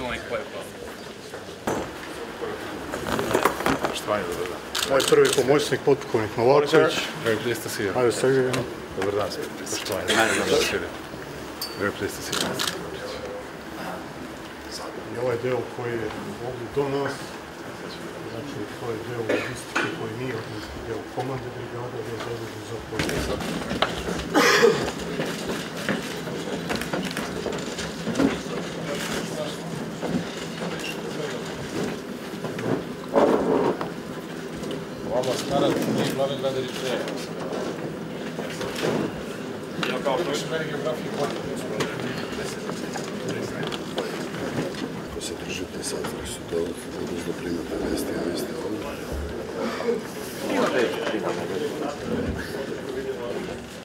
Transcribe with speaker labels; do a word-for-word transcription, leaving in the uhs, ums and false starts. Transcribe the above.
Speaker 1: going quite well.
Speaker 2: Poštovanje, dobar dan.
Speaker 3: Moj prvi pomoćnik, potpukovnik Novaković.
Speaker 2: Very pleased to see you.
Speaker 3: Ajde, Sergej.
Speaker 2: Dobar dan, poštovanje. Very pleased to see you.
Speaker 3: I ovaj deo koji je ovdje do nas, znači to je deo logistike koji nije odnosno deo komande brigada, gdje je zadužen za podizak.
Speaker 2: Vama stara, nije glavni grad Eritreja. Ja kao to je meni geografije potrebno.
Speaker 4: Ako se držite sad, jer su to odnosno primate vesti, a vi ste ovdje.
Speaker 5: Ima već primate vesti.